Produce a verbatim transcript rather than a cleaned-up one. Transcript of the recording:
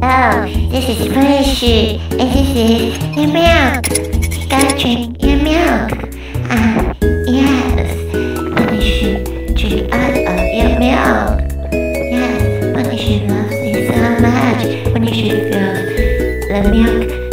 Oh, this is fresh, and this is your milk. Go drink your milk. Ah, yes. Puny drink out of your milk. Yes, Puny loves you so much. Puny feels the milk